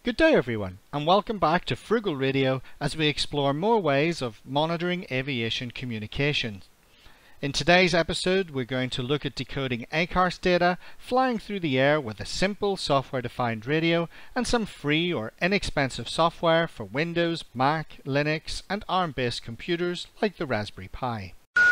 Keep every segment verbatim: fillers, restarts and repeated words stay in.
Good day everyone, and welcome back to Frugal Radio as we explore more ways of monitoring aviation communications. In today's episode we're going to look at decoding A C A R S data, flying through the air with a simple software-defined radio, and some free or inexpensive software for Windows, Mac, Linux, and ARM-based computers like the Raspberry Pi.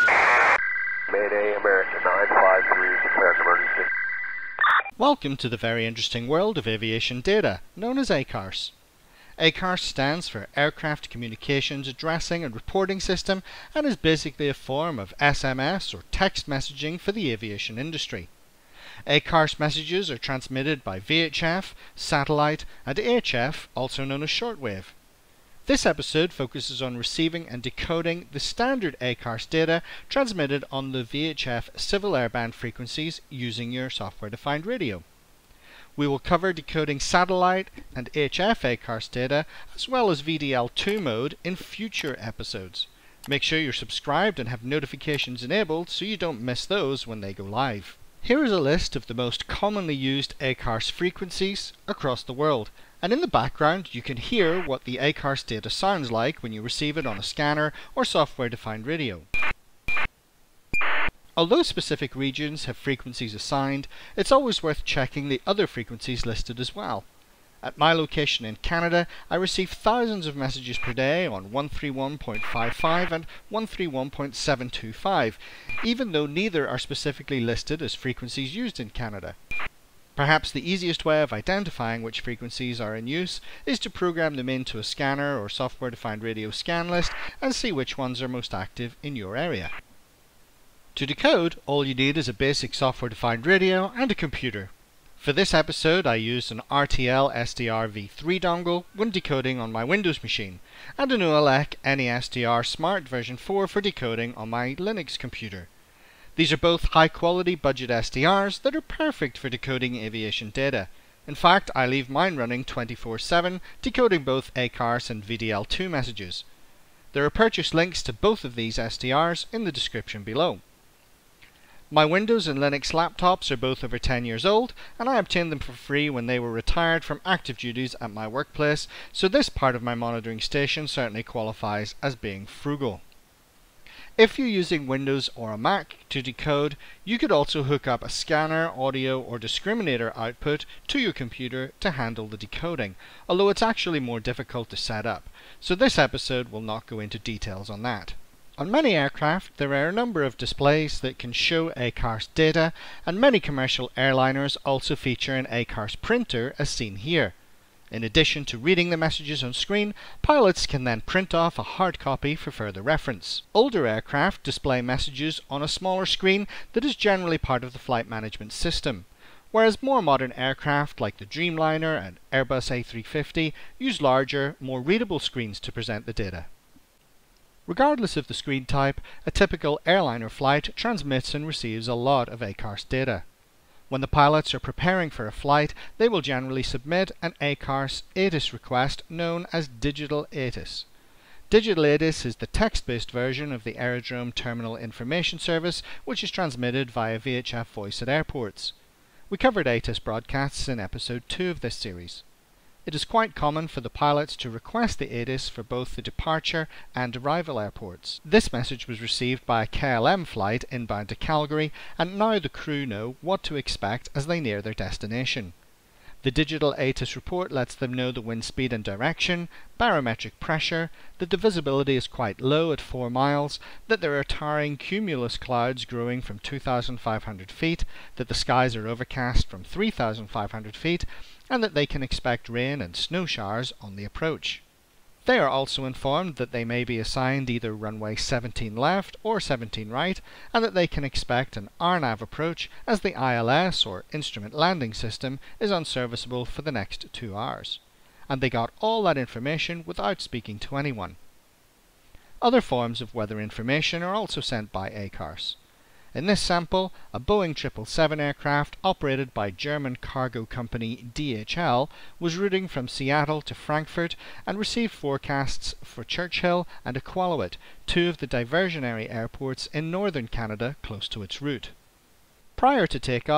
Mayday, American nine five three, declared an emergency. Welcome to the very interesting world of aviation data, known as A C A R S. A C A R S stands for Aircraft Communications Addressing and Reporting System and is basically a form of S M S or text messaging for the aviation industry. A C A R S messages are transmitted by V H F, satellite, and H F, also known as shortwave. This episode focuses on receiving and decoding the standard A C A R S data transmitted on the V H F civil airband frequencies using your software-defined radio. We will cover decoding satellite and H F A C A R S data as well as V D L two mode in future episodes. Make sure you're subscribed and have notifications enabled so you don't miss those when they go live. Here is a list of the most commonly used A C A R S frequencies across the world. And in the background you can hear what the A C A R S data sounds like when you receive it on a scanner or software-defined radio. Although specific regions have frequencies assigned, it's always worth checking the other frequencies listed as well. At my location in Canada, I receive thousands of messages per day on one thirty-one point five five and one thirty-one point seven two five, even though neither are specifically listed as frequencies used in Canada. Perhaps the easiest way of identifying which frequencies are in use is to program them into a scanner or software-defined radio scan list and see which ones are most active in your area. To decode, all you need is a basic software-defined radio and a computer. For this episode I used an R T L S D R V three dongle when decoding on my Windows machine, and an O L E C N E S D R Smart version four for decoding on my Linux computer. These are both high-quality budget S D Rs that are perfect for decoding aviation data. In fact, I leave mine running twenty-four seven, decoding both A C A R S and V D L two messages. There are purchase links to both of these S D Rs in the description below. My Windows and Linux laptops are both over ten years old, and I obtained them for free when they were retired from active duties at my workplace, so this part of my monitoring station certainly qualifies as being frugal. If you're using Windows or a Mac to decode, you could also hook up a scanner, audio, or discriminator output to your computer to handle the decoding, although it's actually more difficult to set up, so this episode will not go into details on that. On many aircraft, there are a number of displays that can show A C A R S data, and many commercial airliners also feature an A C A R S printer as seen here. In addition to reading the messages on screen, pilots can then print off a hard copy for further reference. Older aircraft display messages on a smaller screen that is generally part of the flight management system, whereas more modern aircraft like the Dreamliner and Airbus A three fifty use larger, more readable screens to present the data. Regardless of the screen type, a typical airliner flight transmits and receives a lot of A C A R S data. When the pilots are preparing for a flight, they will generally submit an A C A R S A T I S request known as Digital A T I S. Digital A T I S is the text-based version of the Aerodrome Terminal Information Service, which is transmitted via V H F voice at airports. We covered A T I S broadcasts in episode two of this series. It is quite common for the pilots to request the A T I S for both the departure and arrival airports. This message was received by a K L M flight inbound to Calgary, and now the crew know what to expect as they near their destination. The digital A T I S report lets them know the wind speed and direction, barometric pressure, that the visibility is quite low at four miles, that there are towering cumulus clouds growing from two thousand five hundred feet, that the skies are overcast from three thousand five hundred feet, and that they can expect rain and snow showers on the approach. They are also informed that they may be assigned either runway seventeen left or seventeen right, and that they can expect an R NAV approach as the I L S or Instrument Landing System is unserviceable for the next two hours. And they got all that information without speaking to anyone. Other forms of weather information are also sent by A C A R S. In this sample, a Boeing triple seven aircraft operated by German cargo company D H L was routing from Seattle to Frankfurt and received forecasts for Churchill and Iqaluit, two of the diversionary airports in northern Canada close to its route. Prior to takeoff,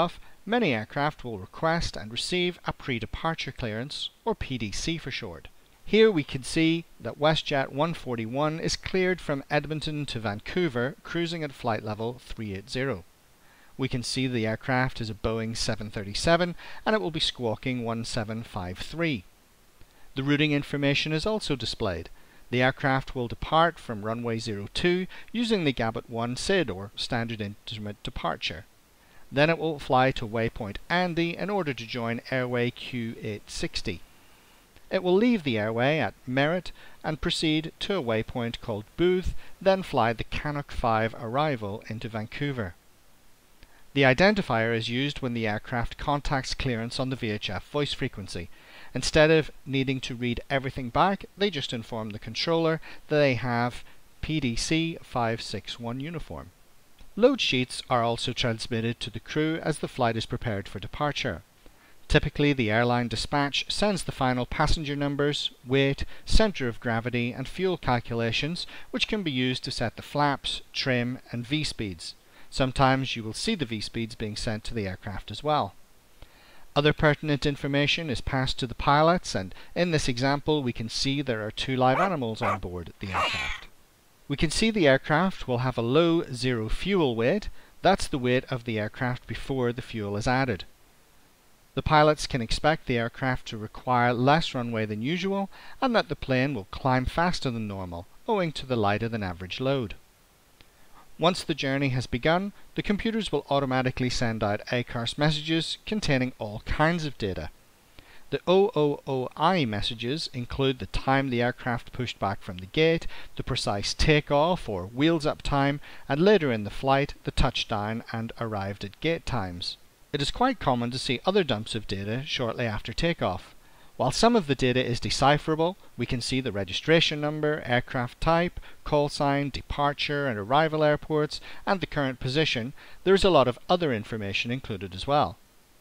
Many aircraft will request and receive a pre-departure clearance, or P D C for short. Here we can see that WestJet one forty-one is cleared from Edmonton to Vancouver, cruising at flight level three eighty. We can see the aircraft is a Boeing seven thirty-seven and it will be squawking one seven five three. The routing information is also displayed. The aircraft will depart from runway zero two using the Gabot one S I D, or Standard Instrument Departure. Then it will fly to waypoint Andy in order to join airway Q eight sixty. It will leave the airway at Merritt and proceed to a waypoint called Booth, then fly the Canuck five arrival into Vancouver. The identifier is used when the aircraft contacts clearance on the V H F voice frequency. Instead of needing to read everything back, they just inform the controller that they have P D C five six one uniform. Load sheets are also transmitted to the crew as the flight is prepared for departure. Typically, the airline dispatch sends the final passenger numbers, weight, center of gravity, and fuel calculations, which can be used to set the flaps, trim, and V-speeds. Sometimes you will see the V-speeds being sent to the aircraft as well. Other pertinent information is passed to the pilots, and in this example we can see there are two live animals on board the aircraft. We can see the aircraft will have a low zero fuel weight. That's the weight of the aircraft before the fuel is added. The pilots can expect the aircraft to require less runway than usual, and that the plane will climb faster than normal, owing to the lighter than average load. Once the journey has begun, the computers will automatically send out A C A R S messages containing all kinds of data. The O O O I messages include the time the aircraft pushed back from the gate, the precise takeoff or wheels up time, and later in the flight, the touchdown and arrived at gate times. It is quite common to see other dumps of data shortly after takeoff. While some of the data is decipherable, we can see the registration number, aircraft type, call sign, departure and arrival airports, and the current position. There is a lot of other information included as well.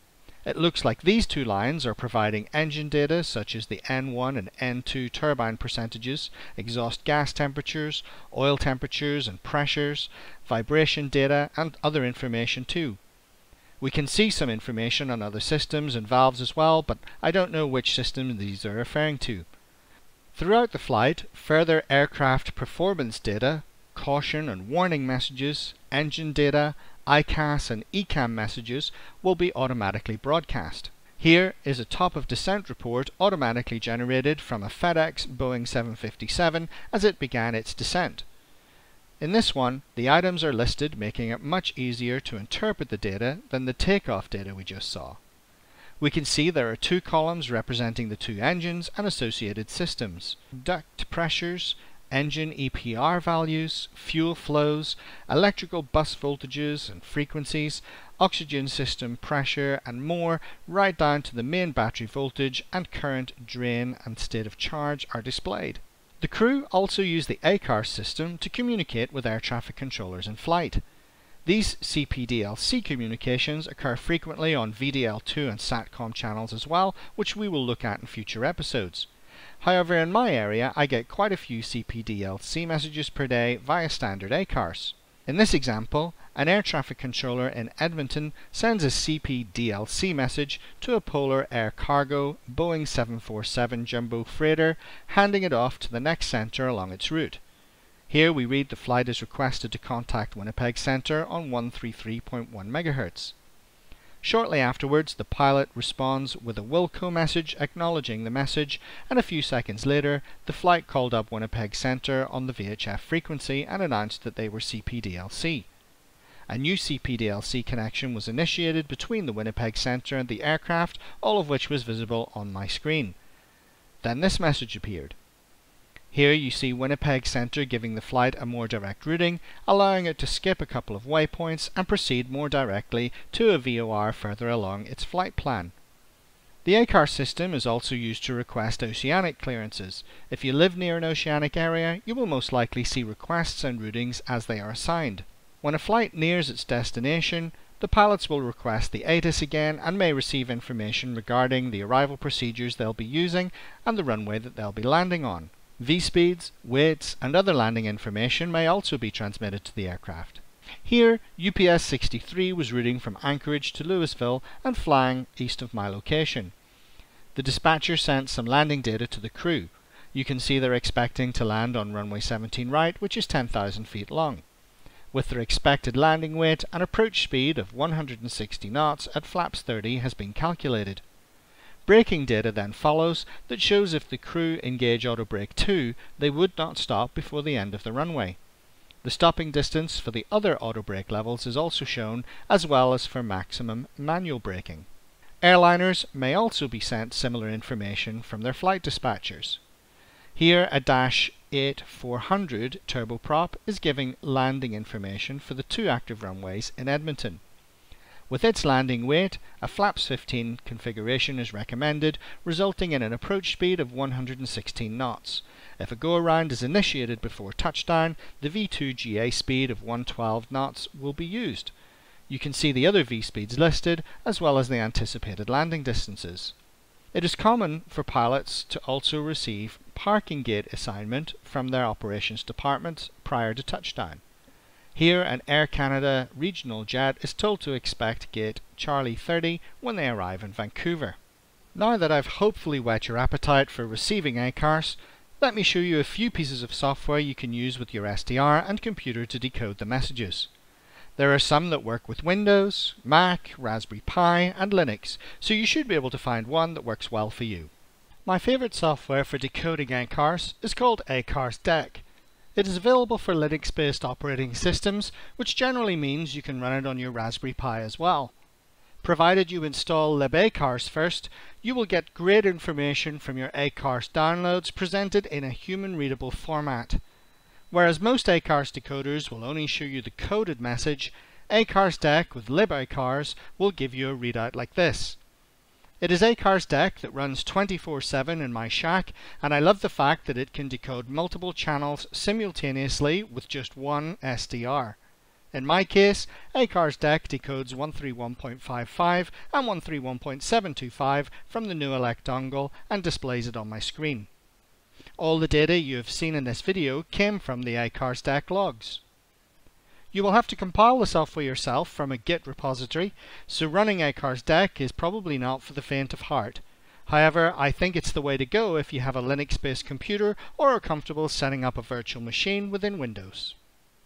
It looks like these two lines are providing engine data such as the N one and N two turbine percentages, exhaust gas temperatures, oil temperatures and pressures, vibration data, and other information too. We can see some information on other systems and valves as well, but I don't know which system these are referring to. Throughout the flight, further aircraft performance data, caution and warning messages, engine data, I C A S and E C A M messages will be automatically broadcast. Here is a top of descent report automatically generated from a FedEx Boeing seven fifty-seven as it began its descent. In this one, the items are listed, making it much easier to interpret the data than the takeoff data we just saw. We can see there are two columns representing the two engines and associated systems: duct pressures, engine E P R values, fuel flows, electrical bus voltages and frequencies, oxygen system pressure, and more, right down to the main battery voltage and current, drain, and state of charge are displayed. The crew also use the A C A R S system to communicate with air traffic controllers in flight. These C P D L C communications occur frequently on V D L two and SATCOM channels as well, which we will look at in future episodes. However, in my area I get quite a few C P D L C messages per day via standard A C A R S. In this example, an air traffic controller in Edmonton sends a C P D L C message to a Polar Air Cargo Boeing seven forty-seven jumbo freighter, handing it off to the next center along its route. Here we read the flight is requested to contact Winnipeg Center on one thirty-three point one megahertz. Shortly afterwards, the pilot responds with a Wilco message acknowledging the message, and a few seconds later, the flight called up Winnipeg Center on the V H F frequency and announced that they were C P D L C. A new C P D L C connection was initiated between the Winnipeg Center and the aircraft, all of which was visible on my screen. Then this message appeared. Here you see Winnipeg Center giving the flight a more direct routing, allowing it to skip a couple of waypoints and proceed more directly to a V O R further along its flight plan. The A C A R S system is also used to request oceanic clearances. If you live near an oceanic area, you will most likely see requests and routings as they are assigned. When a flight nears its destination, the pilots will request the A T I S again and may receive information regarding the arrival procedures they'll be using and the runway that they'll be landing on. V-speeds, weights, and other landing information may also be transmitted to the aircraft. Here, U P S sixty-three was routing from Anchorage to Louisville and flying east of my location. The dispatcher sent some landing data to the crew. You can see they're expecting to land on runway seventeen right, which is ten thousand feet long. With their expected landing weight, an approach speed of one hundred sixty knots at flaps thirty has been calculated. Braking data then follows that shows if the crew engage auto brake two, they would not stop before the end of the runway. The stopping distance for the other auto brake levels is also shown, as well as for maximum manual braking. Airliners may also be sent similar information from their flight dispatchers. Here, a Dash eight four hundred turboprop is giving landing information for the two active runways in Edmonton. With its landing weight, a flaps fifteen configuration is recommended, resulting in an approach speed of one hundred sixteen knots. If a go-around is initiated before touchdown, the V two G A speed of one hundred twelve knots will be used. You can see the other V speeds listed, as well as the anticipated landing distances. It is common for pilots to also receive parking gate assignment from their operations departments prior to touchdown. Here, an Air Canada regional jet is told to expect gate Charlie thirty when they arrive in Vancouver. Now that I've hopefully whet your appetite for receiving A C A R S, let me show you a few pieces of software you can use with your S D R and computer to decode the messages. There are some that work with Windows, Mac, Raspberry Pi, and Linux, so you should be able to find one that works well for you. My favorite software for decoding A C A R S is called A C A R S D E C. It is available for Linux-based operating systems, which generally means you can run it on your Raspberry Pi as well. Provided you install libACARS first, you will get great information from your A C A R S downloads presented in a human-readable format. Whereas most A C A R S decoders will only show you the coded message, A C A R S D E C with libACARS will give you a readout like this. It is A C A R S D E C that runs twenty-four seven in my shack, and I love the fact that it can decode multiple channels simultaneously with just one S D R. In my case, A C A R S D E C decodes one thirty-one point five five and one thirty-one point seven two five from the Nuelec dongle and displays it on my screen. All the data you have seen in this video came from the A C A R S D E C logs. You will have to compile the software yourself from a Git repository, so running A C A R S D E C is probably not for the faint of heart. However, I think it's the way to go if you have a Linux-based computer or are comfortable setting up a virtual machine within Windows.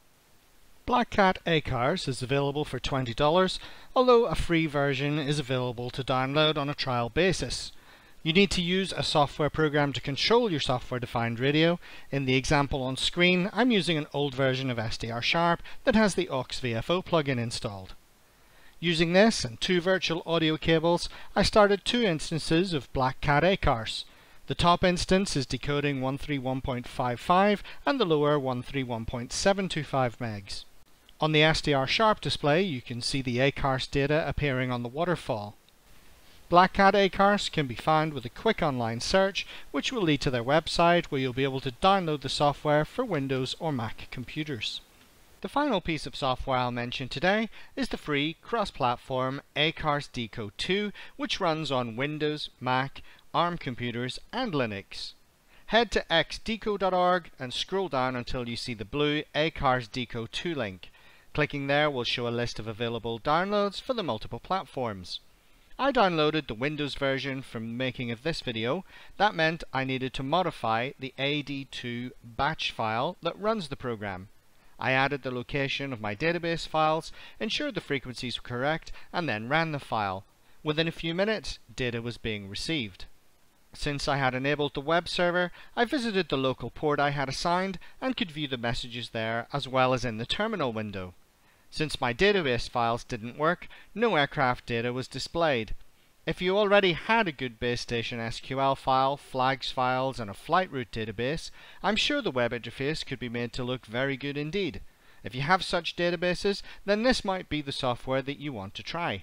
Black Cat A C A R S is available for twenty dollars, although a free version is available to download on a trial basis. You need to use a software program to control your software-defined radio. In the example on screen, I'm using an old version of S D R Sharp that has the Aux V F O plugin installed. Using this and two virtual audio cables, I started two instances of Black Cat A C A R S. The top instance is decoding one thirty-one point five five and the lower one thirty-one point seven two five megs. On the S D R Sharp display, you can see the A C A R S data appearing on the waterfall. Black Cat A C A R S can be found with a quick online search, which will lead to their website where you'll be able to download the software for Windows or Mac computers. The final piece of software I'll mention today is the free cross-platform A C A R S Decode two, which runs on Windows, Mac, ARM computers, and Linux. Head to x decode dot org and scroll down until you see the blue A C A R S Decode two link. Clicking there will show a list of available downloads for the multiple platforms. I downloaded the Windows version from the making of this video. That meant I needed to modify the A D two batch file that runs the program. I added the location of my database files, ensured the frequencies were correct, and then ran the file. Within a few minutes, data was being received. Since I had enabled the web server, I visited the local port I had assigned and could view the messages there as well as in the terminal window. Since my database files didn't work, no aircraft data was displayed. If you already had a good base station S Q L file, flags files, and a flight route database, I'm sure the web interface could be made to look very good indeed. If you have such databases, then this might be the software that you want to try.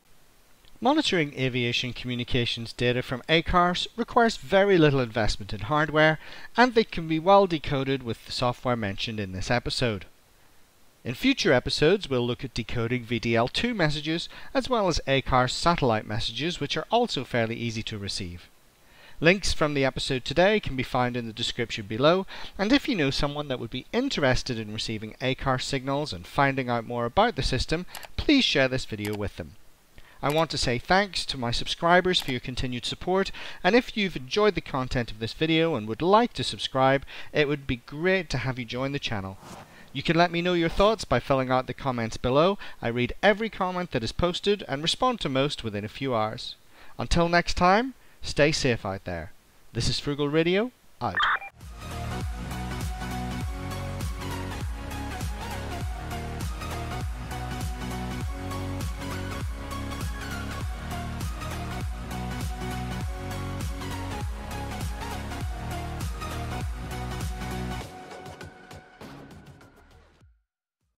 Monitoring aviation communications data from A C A R S requires very little investment in hardware, and they can be well decoded with the software mentioned in this episode. In future episodes, we'll look at decoding V D L two messages as well as A C A R S satellite messages, which are also fairly easy to receive. Links from the episode today can be found in the description below, and if you know someone that would be interested in receiving A C A R signals and finding out more about the system, please share this video with them. I want to say thanks to my subscribers for your continued support, and if you've enjoyed the content of this video and would like to subscribe, it would be great to have you join the channel. You can let me know your thoughts by filling out the comments below. I read every comment that is posted and respond to most within a few hours. Until next time, stay safe out there. This is Frugal Radio, out.